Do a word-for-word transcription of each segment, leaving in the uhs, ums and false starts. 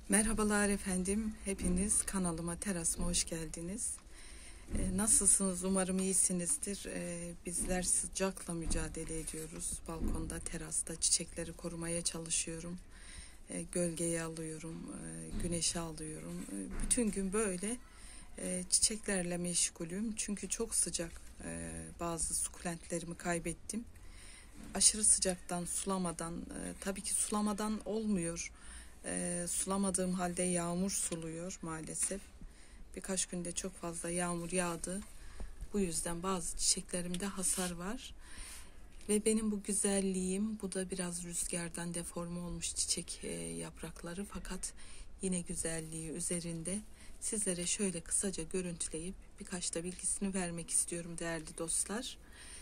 Merhabalar efendim, hepiniz kanalıma, terasıma hoş geldiniz. Ee, nasılsınız? Umarım iyisinizdir. Ee, bizler sıcakla mücadele ediyoruz. Balkonda, terasta çiçekleri korumaya çalışıyorum. Ee, gölgeyi alıyorum, e, güneşi alıyorum. Ee, bütün gün böyle e, çiçeklerle meşgulüm. Çünkü çok sıcak. Ee, bazı sukulentlerimi kaybettim. Aşırı sıcaktan, sulamadan, e, tabii ki sulamadan olmuyor. E, sulamadığım halde yağmur suluyor maalesef. Birkaç günde çok fazla yağmur yağdı. Bu yüzden bazı çiçeklerimde hasar var. Ve benim bu güzelliğim, bu da biraz rüzgardan deforme olmuş çiçek e, yaprakları. Fakat yine güzelliği üzerinde. Sizlere şöyle kısaca görüntüleyip birkaç da bilgisini vermek istiyorum değerli dostlar.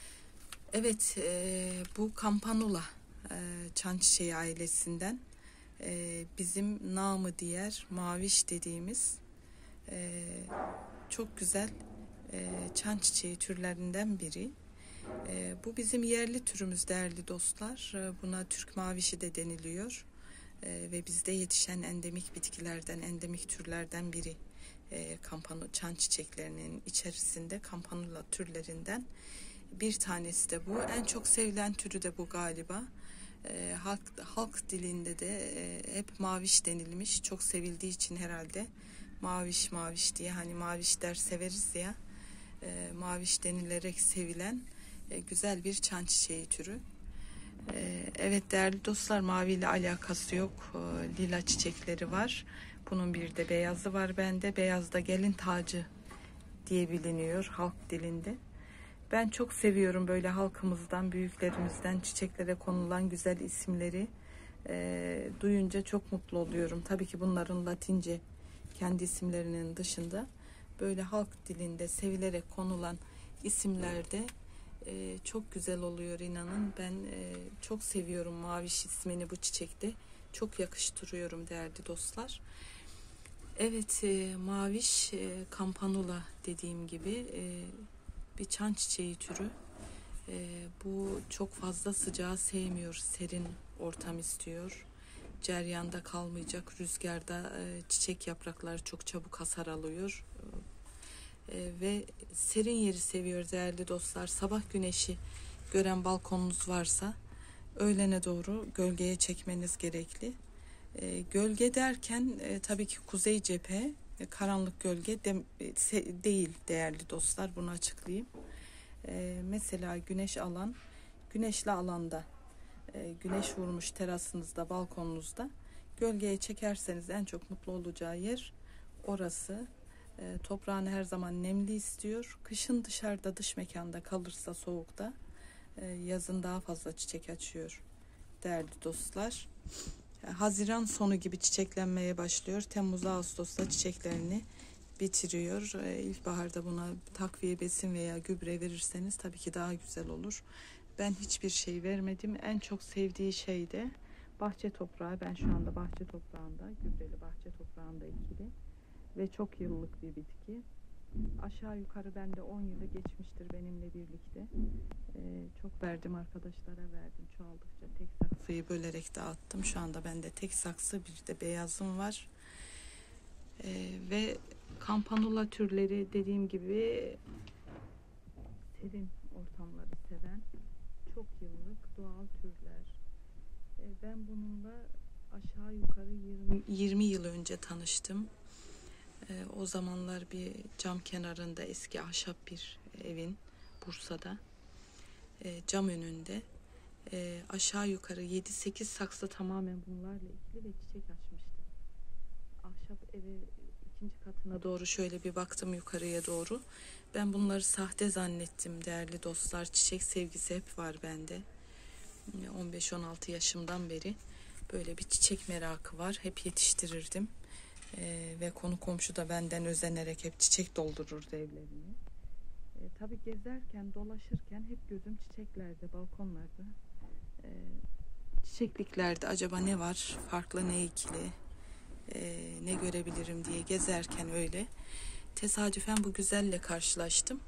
Evet, e, bu Campanula e, çan çiçeği ailesinden e, bizim namı diğer maviş dediğimiz e, çok güzel e, çan çiçeği türlerinden biri. E, bu bizim yerli türümüz değerli dostlar. E, buna Türk mavişi de deniliyor e, ve bizde yetişen endemik bitkilerden, endemik türlerden biri. E, Campanula çan çiçeklerinin içerisinde Campanula türlerinden bir tanesi de bu. En çok sevilen türü de bu galiba. E, halk, halk dilinde de e, hep maviş denilmiş. Çok sevildiği için herhalde maviş maviş diye, hani maviş der severiz ya, e, maviş denilerek sevilen e, güzel bir çan çiçeği türü. E, evet değerli dostlar, maviyle alakası yok. E, lila çiçekleri var. Bunun bir de beyazı var bende. Beyaz da gelin tacı diye biliniyor halk dilinde. Ben çok seviyorum böyle halkımızdan, büyüklerimizden çiçeklere konulan güzel isimleri e, duyunca çok mutlu oluyorum. Tabii ki bunların Latince kendi isimlerinin dışında böyle halk dilinde sevilerek konulan isimlerde e, çok güzel oluyor, inanın. Ben e, çok seviyorum maviş ismini bu çiçekte. Çok yakıştırıyorum değerli dostlar. Evet, e, maviş e, Campanula dediğim gibi e, bir çan çiçeği türü. E, bu çok fazla sıcağı sevmiyor. Serin ortam istiyor. Ceryanda kalmayacak. Rüzgarda e, çiçek yaprakları çok çabuk hasar alıyor. E, ve serin yeri seviyor değerli dostlar. Sabah güneşi gören balkonunuz varsa öğlene doğru gölgeye çekmeniz gerekli. E, gölge derken e, tabii ki kuzey cephe, e, karanlık gölge de, e, se, değil değerli dostlar, bunu açıklayayım. E, mesela güneş alan, güneşli alanda, e, güneş vurmuş terasınızda, balkonunuzda gölgeye çekerseniz en çok mutlu olacağı yer orası. E, toprağını her zaman nemli istiyor. Kışın dışarıda, dış mekanda kalırsa, soğukta, e, yazın daha fazla çiçek açıyor değerli dostlar. Haziran sonu gibi çiçeklenmeye başlıyor. Temmuz Ağustos'ta çiçeklerini bitiriyor. Ee, İlkbaharda buna takviye, besin veya gübre verirseniz tabii ki daha güzel olur. Ben hiçbir şey vermedim. En çok sevdiği şey de bahçe toprağı. Ben şu anda bahçe toprağında, gübreli bahçe toprağında ekili ve çok yıllık bir bitki. Aşağı yukarı bende on yılı geçmiştir benimle birlikte. Ee, çok verdim, arkadaşlara verdim. Çoğaldıkça tek saksıyı bölerek dağıttım. Şu anda bende tek saksı, bir de beyazım var. Ee, ve Campanula türleri dediğim gibi serin ortamları seven, çok yıllık doğal türler. Ee, ben bununla aşağı yukarı yirmi, yirmi yıl önce tanıştım. Ee, o zamanlar bir cam kenarında, eski ahşap bir evin, Bursa'da, e, cam önünde e, aşağı yukarı yedi sekiz saksı tamamen bunlarla ekili ve çiçek açmıştı. Ahşap eve ikinci katına doğru şöyle bir baktım, yukarıya doğru. Ben bunları sahte zannettim değerli dostlar. Çiçek sevgisi hep var bende. on beş on altı yaşımdan beri böyle bir çiçek merakı var. Hep yetiştirirdim. Ee, ve konu komşu da benden özenerek hep çiçek doldururdu evlerini. Ee, tabii gezerken, dolaşırken hep gözüm çiçeklerde, balkonlarda, ee, çiçekliklerde acaba ne var, farklı ne ikili, ee, ne görebilirim diye gezerken öyle tesadüfen bu güzelle karşılaştım.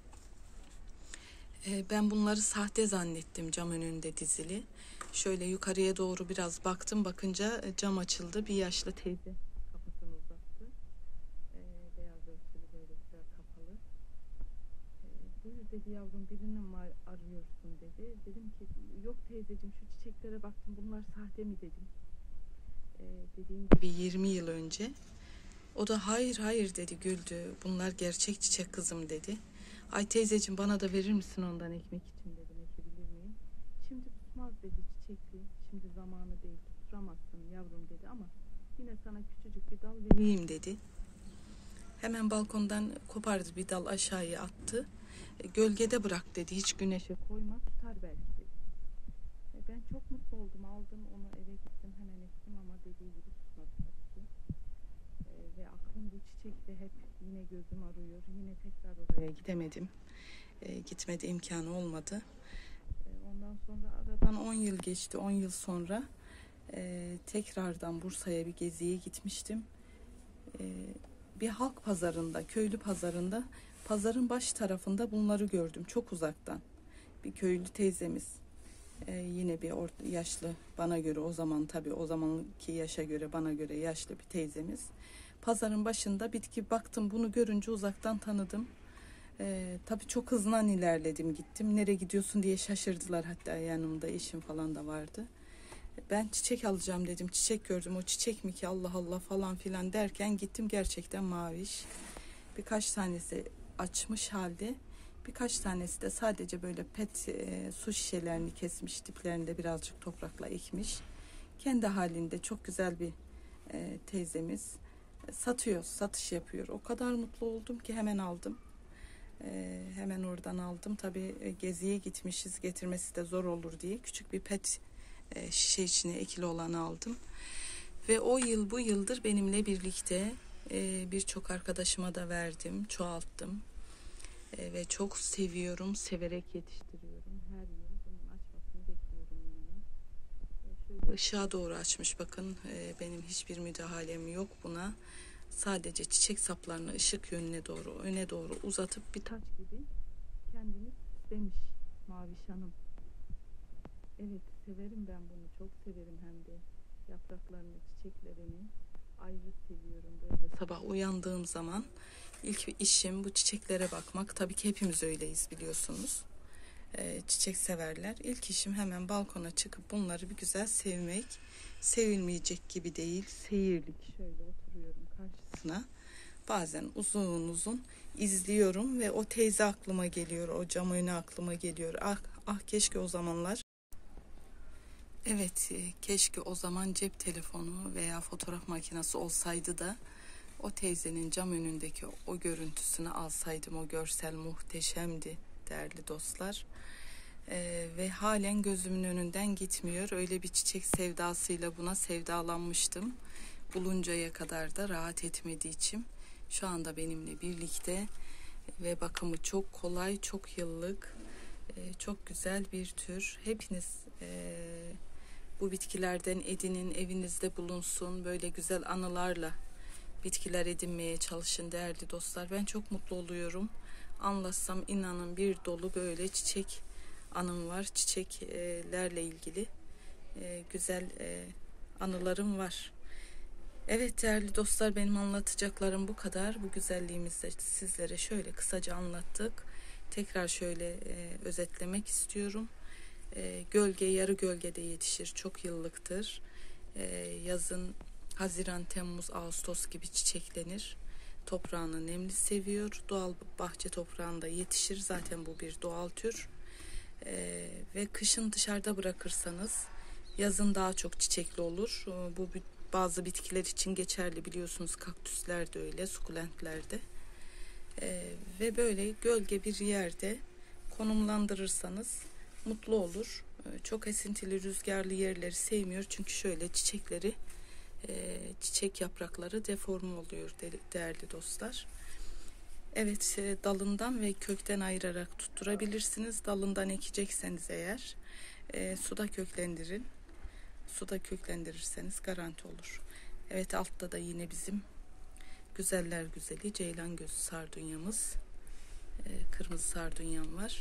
Ee, ben bunları sahte zannettim, cam önünde dizili. Şöyle yukarıya doğru biraz baktım, bakınca cam açıldı, bir yaşlı teyze dedi yavrum, birini mi arıyorsun dedi. Dedim ki yok teyzeciğim, şu çiçeklere baktım, bunlar sahte mi dedim. Ee, dediğim gibi yirmi yıl önce. O da hayır hayır dedi, güldü. Bunlar gerçek çiçek kızım dedi. Ay teyzeciğim, bana da verir misin ondan ekmek için dedim, ekebilir miyim? Şimdi tutmaz dedi çiçekli. Şimdi zamanı değil, tutturamazsın yavrum dedi, ama yine sana küçücük bir dal vereyim dedi. Hemen balkondan kopardı bir dal, aşağıya attı. E, gölgede bırak dedi, hiç güneşe koyma, tutar belki dedi. E, ben çok mutlu oldum, aldım onu, eve gittim, hemen ektim ama dediği gibi tutmadı tabii ki. E, ve aklım bu çiçekte hep, yine gözüm arıyor, yine tekrar oraya gidemedim. E, gitmedi, imkanı olmadı. E, ondan sonra aradan on yıl geçti, on yıl sonra e, tekrardan Bursa'ya bir geziye gitmiştim. E, bir halk pazarında, köylü pazarında, pazarın baş tarafında bunları gördüm çok uzaktan. Bir köylü teyzemiz, e, yine bir or- yaşlı, bana göre o zaman, tabii o zamanki yaşa göre bana göre yaşlı bir teyzemiz. Pazarın başında bitki, baktım bunu görünce uzaktan tanıdım. E, tabii çok hızlı ilerledim, gittim. Nereye gidiyorsun diye şaşırdılar, hatta yanımda eşim falan da vardı. Ben çiçek alacağım dedim. Çiçek gördüm. O çiçek mi ki, Allah Allah falan filan derken gittim, gerçekten maviş. Birkaç tanesi açmış halde. Birkaç tanesi de sadece böyle pet e, su şişelerini kesmiş. Diplerinde birazcık toprakla ekmiş. Kendi halinde çok güzel bir e, teyzemiz. Satıyor, satış yapıyor. O kadar mutlu oldum ki hemen aldım. E, hemen oradan aldım. Tabii e, geziye gitmişiz. Getirmesi de zor olur diye küçük bir pet e, şişe içine ekili olanı aldım. Ve o yıl bu yıldır benimle birlikte, e, birçok arkadaşıma da verdim, çoğalttım. E, ve çok seviyorum, severek yetiştiriyorum. Her yıl bunun açmasını bekliyorum yani. E, şöyle ışığa doğru açmış bakın, e, benim hiçbir müdahalem yok buna. Sadece çiçek saplarını ışık yönüne doğru, öne doğru uzatıp bir taç gibi kendini süslemiş Maviş Hanım. Evet, severim ben bunu, çok severim hem de. Yapraklarını, çiçeklerini ayrı seviyorum böyle. Sabah uyandığım zaman ilk işim bu çiçeklere bakmak. Tabii ki hepimiz öyleyiz, biliyorsunuz. Ee, çiçek severler. İlk işim hemen balkona çıkıp bunları bir güzel sevmek. Sevilmeyecek gibi değil, seyirlik. Şöyle oturuyorum karşısına. Bazen uzun uzun izliyorum ve o teyze aklıma geliyor, o cam önü aklıma geliyor. Ah, ah keşke o zamanlar. Evet, keşke o zaman cep telefonu veya fotoğraf makinesi olsaydı da o teyzenin cam önündeki o görüntüsünü alsaydım. O görsel muhteşemdi değerli dostlar. Ee, ve halen gözümün önünden gitmiyor. Öyle bir çiçek sevdasıyla buna sevdalanmıştım. Buluncaya kadar da rahat etmediği için şu anda benimle birlikte ve bakımı çok kolay, çok yıllık, çok güzel bir tür. Hepiniz e, bu bitkilerden edinin, evinizde bulunsun. Böyle güzel anılarla bitkiler edinmeye çalışın değerli dostlar. Ben çok mutlu oluyorum. Anlatsam inanın bir dolu böyle çiçek anım var. Çiçeklerle ilgili e, güzel e, anılarım var. Evet değerli dostlar, benim anlatacaklarım bu kadar. Bu güzelliğimizi de sizlere şöyle kısaca anlattık. Tekrar şöyle e, özetlemek istiyorum. E, gölge yarı gölgede yetişir. Çok yıllıktır. E, yazın Haziran, Temmuz, Ağustos gibi çiçeklenir. Toprağını nemli seviyor. Doğal bahçe toprağında yetişir. Zaten bu bir doğal tür. E, ve kışın dışarıda bırakırsanız yazın daha çok çiçekli olur. E, bu bazı bitkiler için geçerli, biliyorsunuz. Kaktüsler de öyle, sukulentler de. E, ve böyle gölge bir yerde konumlandırırsanız mutlu olur. E, çok esintili, rüzgarlı yerleri sevmiyor. Çünkü şöyle çiçekleri, e, çiçek yaprakları deforme oluyor değerli dostlar. Evet, e, dalından ve kökten ayırarak tutturabilirsiniz. Dalından ekecekseniz eğer e, suda köklendirin. Suda köklendirirseniz garanti olur. Evet, altta da yine bizim güzeller güzeli ceylan gözü sardunyamız, e, kırmızı sardunyam var.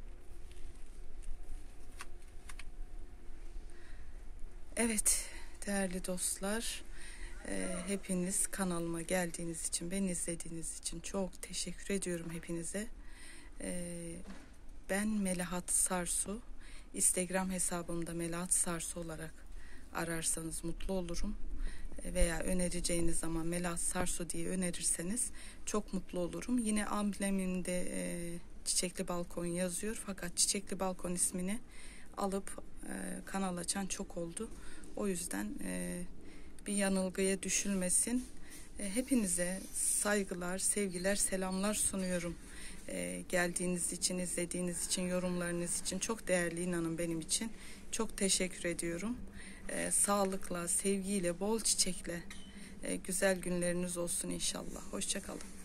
Evet değerli dostlar, e, hepiniz kanalıma geldiğiniz için, beni izlediğiniz için çok teşekkür ediyorum hepinize. Ee, ben Melahat Sarsu. Instagram hesabımda Melahat Sarsu olarak ararsanız mutlu olurum. Veya önereceğiniz zaman Melahat Sarsu diye önerirseniz çok mutlu olurum. Yine amblemimde e, Çiçekli Balkon yazıyor. Fakat Çiçekli Balkon ismini alıp e, kanal açan çok oldu. O yüzden e, bir yanılgıya düşülmesin. E, hepinize saygılar, sevgiler, selamlar sunuyorum. E, geldiğiniz için, izlediğiniz için, yorumlarınız için çok değerli, inanın benim için. Çok teşekkür ediyorum. E, sağlıkla, sevgiyle, bol çiçekle e, güzel günleriniz olsun inşallah. Hoşça kalın.